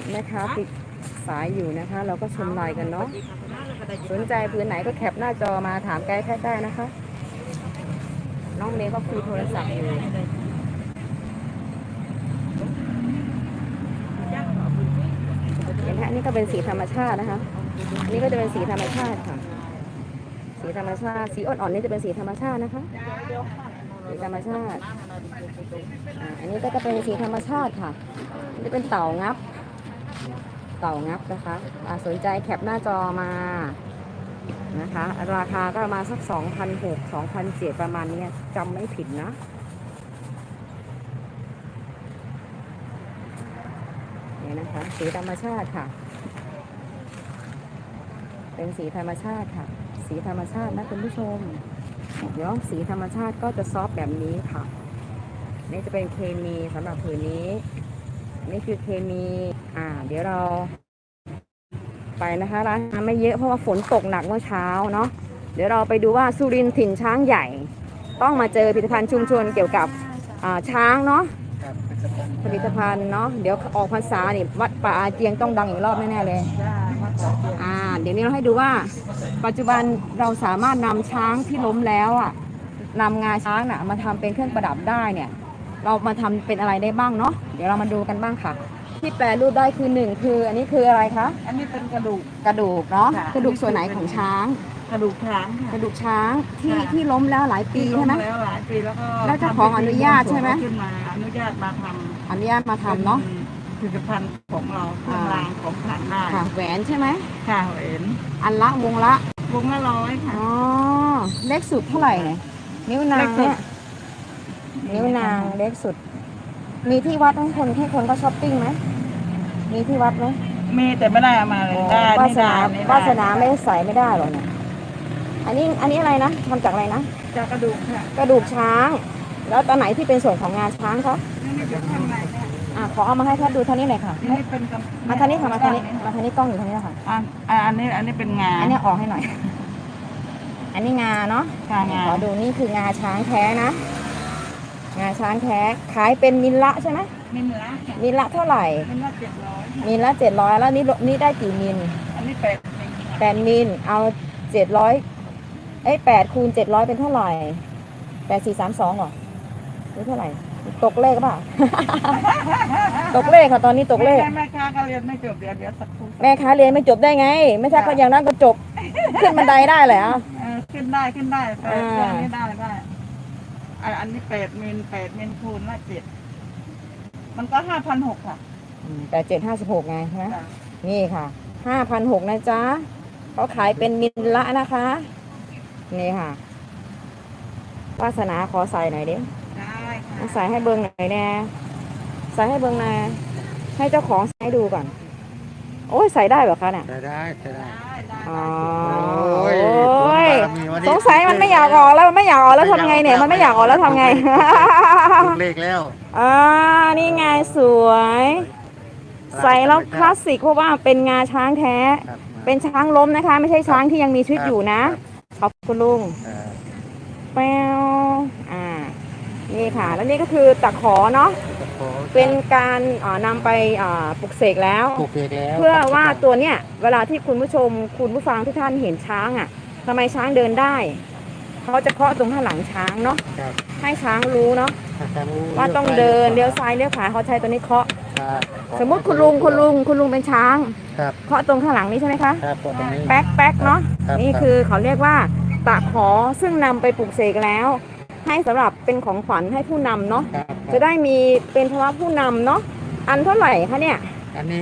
แม่ค้าติดสายอยู่นะคะ เราก็ชมไลน์กันเนาะสนใจพื้นไหนก็แคปหน้าจอมาถามไกด์แค่ได้นะคะ น้องเมย์ก็คุยโทรศัพท์อยู่เห็นไหมนี่ก็เป็นสีธรรมชาตินะคะอันนี้ก็จะเป็นสีธรรมชาติค่ะสีธรรมชาติสีอ่อนๆนี่จะเป็นสีธรรมชาตินะคะสีธรรมชาติอันนี้ก็จะเป็นสีธรรมชาติค่ะนี่เป็นเต่างับนะคะสนใจแคปหน้าจอมานะคะราคาก็ประมาณสัก 2,600 2,700 ประมาณนี้จำไม่ผิดนะนี่นะคะสีธรรมชาติค่ะเป็นสีธรรมชาติค่ะสีธรรมชาตินะคุณผู้ชมเดี๋ยวสีธรรมชาติก็จะซอฟแบบนี้ค่ะนี่จะเป็นเคมีสำหรับผืนนี้นี่คือเคมีเดี๋ยวเราไปนะคะร้านน้ำไม่เยอะเพราะว่าฝนตกหนักเมื่อเช้าเนาะเดี๋ยวเราไปดูว่าสุรินทร์ถิ่นช้างใหญ่ต้องมาเจอผลิตภัณฑ์ชุมชนเกี่ยวกับช้างเนาะผลิตภัณฑ์เนาะเดี๋ยวออกพรรษานี่วัดป่าอาเจียงต้องดังอีกรอบแน่ๆเลยเดี๋ยวนี้เราให้ดูว่าปัจจุบันเราสามารถนำช้างที่ล้มแล้วนำงาช้างมาทำเป็นเครื่องประดับได้เนี่ยเรามาทำเป็นอะไรได้บ้างเนาะเดี๋ยวเรามาดูกันบ้างค่ะที่แปลรูปได้คือ1คืออันนี้คืออะไรคะอันนี้เป็นกระดูกเนาะกระดูกส่วนไหนของช้างกระดูกช้างค่ะกระดูกช้างที่ล้มแล้วหลายปีใช่ไหมแล้วหลายปีแล้วก็แล้วเจ้าของอนุญาตใช่ไหมขึ้นมาอนุญาตมาทำเนาะผลิตภัณฑ์ของเราเครื่องรางของขลังได้ค่ะแหวนใช่ไหมค่ะแหวนอันละวงละ 100ค่ะเล็กสุดเท่าไหร่เนี่ยนิ้วนางเนี่ยนิ้วนางเล็กสุดมีที่วัดให้คนก็ช้อปปิ้งไหมมีที่วัดไหมมีแต่ไม่ได้เอามาเลยได้วาสนาไม่ใส่ไม่ได้หรอกเนี่ยอันนี้อะไรนะทำจากอะไรนะจากกระดูกค่ะกระดูกช้างแล้วตอนไหนที่เป็นส่วนของงาช้างคะขอเอามาให้ท่านดูเท่านี้เลยค่ะมาท่านี้ค่ะมาท่านี้กล้องอยู่ท่านี้แล้วค่ะอันนี้เป็นงาอันนี้ออกให้หน่อยอันนี้งาเนาะขอดูนี่คืองาช้างแท้นะงาช้างแท้ขายเป็นมิลละใช่ไหมมิลละเท่าไหร่มิลละ700แล้วนี่ได้กี่มิลอันนี้ 8มิลเอา700 8คูณ700เป็นเท่าไหร่8432หรอหรือเท่าไหร่ตกเลขป่ะ ตกเลขค่ะตอนนี้ตกเลขแม่ค้าก็เรียนไม่จบเดี๋ยวสักครู่แม่ค้าเรียนไม่จบได้ไงไม่ใช่ก็อย่างนั้นก็จบขึ้นบันไดได้เลยขึ้นได้แต่เรื่องนี้ได้อันนี้8มิลคูณละ7มันก็5,600ค่ะ 8756ไงใช่ไหมนี่ค่ะ5,600นะจ๊ะเขาขายเป็นมิลละนะคะนี่ค่ะวาสนาขอใส่หน่อยดิใส่ให้เบิ้งหน่อยแน่ใส่ให้เบิ้งหน่อยให้เจ้าของใส่ดูก่อนโอ้ยใส่ได้เหรอคะเนี่ยใส่ได้โอ้ยสงสัยมันไม่อยากออกแล้วทำไงเนี่ยมันไม่อยากออกแล้วทำไงเล็กแล้วนี่ไงสวยใส่แล้วคลาสสิกเพราะว่าเป็นงาช้างแท้เป็นช้างล้มนะคะไม่ใช่ช้างที่ยังมีชีวิตอยู่นะขอบคุณลุงแปวนี่ค่ะแล้วนี่ก็คือตะขอเนาะเป็นการนำไปปลุกเสกแล้วเพื่อว่าตัวเนี้ยเวลาที่คุณผู้ฟังทุกท่านเห็นช้างทำไมช้างเดินได้เขาจะเคาะตรงข้างหลังช้างเนาะให้ช้างรู้เนาะว่าต้องเดินเลี้ยวซ้ายเลี้ยวขวาเขาใช้ตัวนี้เคาะสมมติคุณลุงเป็นช้างเคาะตรงข้างหลังนี้ใช่ไหมคะแป๊กเนาะนี่คือเขาเรียกว่าตะขอซึ่งนำไปปลุกเสกแล้วให้สำหรับเป็นของขวัญให้ผู้นำเนาะจะได้มีเป็นภาวะผู้นำเนาะอันเท่าไหร่คะเนี่ยอันนี้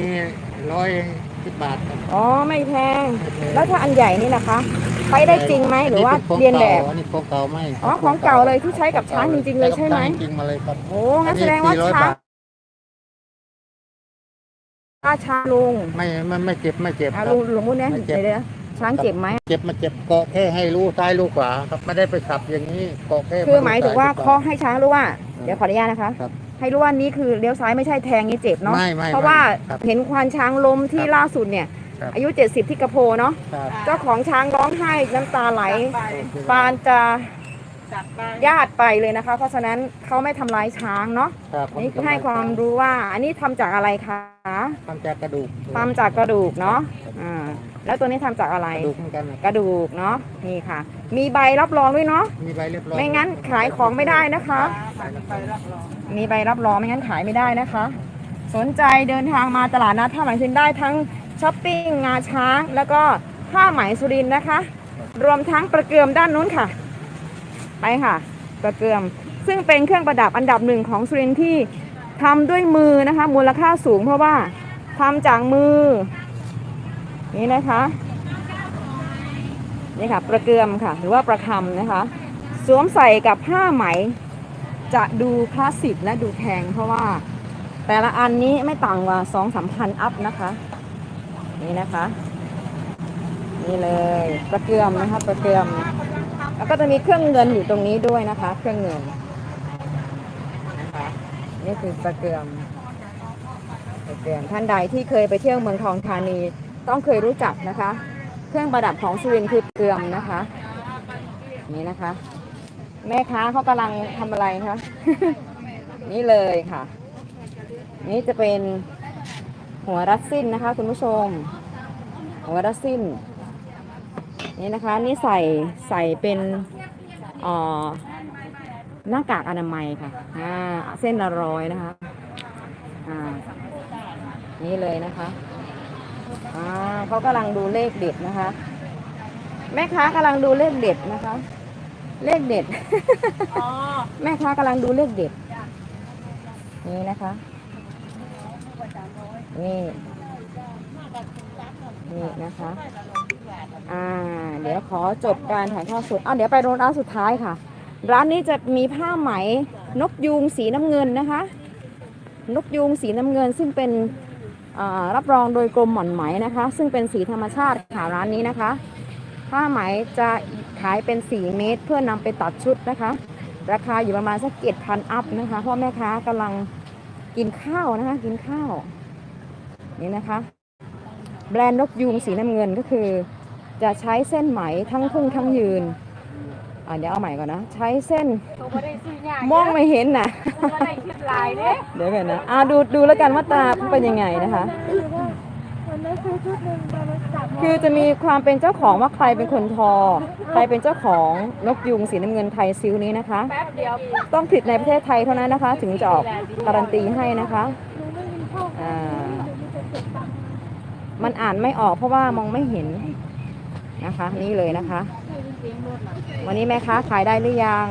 110 บาทไม่แพงแล้วถ้าอันใหญ่นี่นะคะใช้ได้จริงไหมหรือว่าเรียนแบบอันนี้ของเก่าไหมของเก่าเลยที่ใช้กับช้างจริงๆเลยใช่ไหมจริงมาเลยครับงั้นแสดงว่าช้างลุงไม่เจ็บลุงพูดเนี่ยเดี๋ยวช้างเจ็บไหมเจ็บเกาะแค่ให้รู้ซ้ายรู้ขวาครับไม่ได้ไปขับอย่างนี้เกาะแค่คือหมายถึงว่าเคาะให้ช้างรู้ว่าเดี๋ยวขออนุญาตนะคะให้รู้ว่านี้คือเลี้ยวซ้ายไม่ใช่แทงนี้เจ็บเนาะเพราะว่าเห็นควานช้างล้มที่ล่าสุดเนี่ยอายุ70ที่กระโพเนาะเจ้าของช้างร้องไห้น้ำตาไหลปานจะจัดไปญาติไปเลยนะคะ เพราะฉะนั้นเขาไม่ทำร้ายช้างเนาะครับผมนี่ให้ความรู้ว่าอันนี้ทำจากอะไรคะทำจากกระดูกทำจากกระดูกเนาะแล้วตัวนี้ทำจากอะไรกระดูกเหมือนกันนะกระดูกเนาะนี่ค่ะ มีใบรับรองด้วยเนาะมีใบเรียบร้อยไม่งั้นขายของไม่ได้นะคะไปรับรองมีใบรับรองไม่งั้นขายไม่ได้นะคะ สนใจเดินทางมาตลาดนัดผ้าไหมสุรินทร์ได้ทั้งช้อปปิ้งงาช้างแล้วก็ผ้าไหมสุรินทร์นะคะ รวมทั้งประเกือมด้านนู้นค่ะ ไปค่ะ ประเกือมซึ่งเป็นเครื่องประดับอันดับหนึ่งของสุรินทร์ที่ทำด้วยมือนะคะ มูลค่าสูงเพราะว่าทำจากมือนี่นะคะนี่ค่ะ ประเกือมค่ะ หรือว่าประคำนะคะ สวมใส่กับผ้าไหมจะดูคลาสสิกและดูแพงเพราะว่าแต่ละอันนี้ไม่ต่างกว่า 2-3 พันอัพนะคะนี่นะคะนี่เลยประเกือมนะคะประเกือมแล้วก็จะมีเครื่องเงินอยู่ตรงนี้ด้วยนะคะ เครื่องเงินนะคะนี่คือประเกือมท่านใดที่เคยไปเที่ยวเมืองทองธานีต้องเคยรู้จักนะคะ เครื่องประดับของสุรินทร์คือประเกือมนะคะนี่นะคะ แม่ค้าเขากำลังทำอะไรคะ นี่เลยค่ะ นี่จะเป็นหัวรัดสิ้นนะคะคุณผู้ชม หัวรัดสิ้นนี่นะคะนี่ใส่เป็นหน้ากากอนามัยค่ะเส้นละ100นะคะนี่เลยนะคะเขากำลังดูเลขเด็ดนะคะ แม่ค้ากำลังดูเลขเด็ดนะคะ เลขเด็ด แม่ค้ากำลังดูเลขเด็ดนี่นะคะนี่นะคะเดี๋ยวขอจบการถ่ายทอดสดเดี๋ยวไปร้านสุดท้ายค่ะ ร้านนี้จะมีผ้าไหมนกยูงสีน้ำเงินนะคะ นกยูงสีน้ำเงินซึ่งเป็นรับรองโดยกรมหม่อนไหมนะคะ ซึ่งเป็นสีธรรมชาติค่ะร้านนี้นะคะ ผ้าไหมจะขายเป็น4 เมตรเพื่อนำไปตัดชุดนะคะ ราคาอยู่ประมาณสัก7,000 อัพนะคะเพราะแม่ค้ากำลังกินข้าวนะคะกินข้าวนี่นะคะแบรนด์นกยูงสีน้ำเงินก็คือจะใช้เส้นไหมทั้งพุ่งทั้งยืนเดี๋ยวเอาใหม่ก่อนนะใช้เส้นมองไม่เห็นนะเดี๋ยวก่อนนะดูแล้วกันว่าตาเป็นยังไงนะคะคือจะมีความเป็นเจ้าของว่าใครเป็นคนทอใครเป็นเจ้าของนกยูงสีน้ำเงินไทยซิลนี้นะคะต้องผลิตในประเทศไทยเท่านั้นนะคะถึงจะออกการันตีให้นะคะมันอ่านไม่ออกเพราะว่ามองไม่เห็นนะคะนี่เลยนะคะวันนี้แม่ค้าขายได้หรือยัง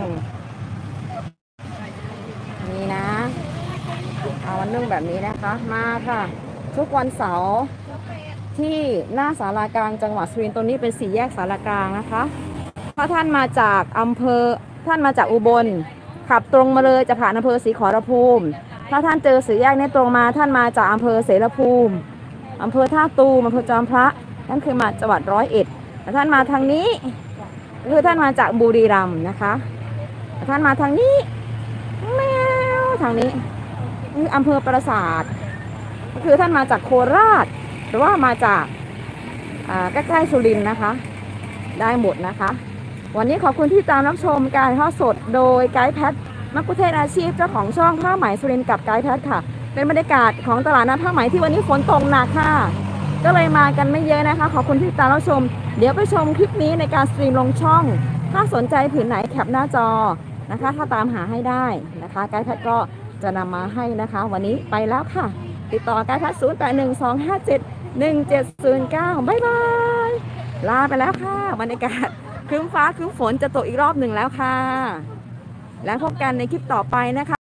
นี่นะวันนึ่งแบบนี้นะคะมาค่ะทุกวันเสาร์ที่หน้าศาลากลางจังหวัดสุรินทร์ตรงนี้เป็น4 แยกศาลากลางนะคะถ้าท่านมาจากท่านมาจากอุบลขับตรงมาเลยจะผ่านอำเภอศรีขอรภูมิถ้าท่านเจอ4 แยกนี้ตรงมาท่านมาจากอำเภอเสรภูมิอำเภอท่าตูมอำเภอจอมพระนั่นคือมาจังหวัด101แต่ท่านมาทางนี้คือท่านมาจากบุรีรัมย์นะคะท่านมาทางนี้แมวทางนี้นี่อำเภอปราสาทก็คือท่านมาจากโคราชหรือว่ามาจากใกล้ๆสุรินทร์นะคะได้หมดนะคะวันนี้ขอบคุณที่ตามรับชมการทอดสดโดยไกด์แพทมักคุเทศอาชีพเจ้าของช่องผ้าไหมสุรินทร์กับไกด์แพทค่ะเป็นบรรยากาศของตลาดนัดผ้าไหมที่วันนี้ฝนตกหนักค่ะก็เลยมากันไม่เยอะนะคะขอบคุณที่ตามรับชมเดี๋ยวไปชมคลิปนี้ในการสตรีมลงช่องถ้าสนใจผืนไหนแคปหน้าจอนะคะถ้าตามหาให้ได้นะคะไกด์แพทก็จะนำมาให้นะคะวันนี้ไปแล้วค่ะติดต่อไกด์แพท0812571709บ๊ายบายลาไปแล้วค่ะบรรยากาศครึ้มฟ้าครึ้มฝนจะตกอีกรอบหนึ่งแล้วค่ะแล้วพบกันในคลิปต่อไปนะคะ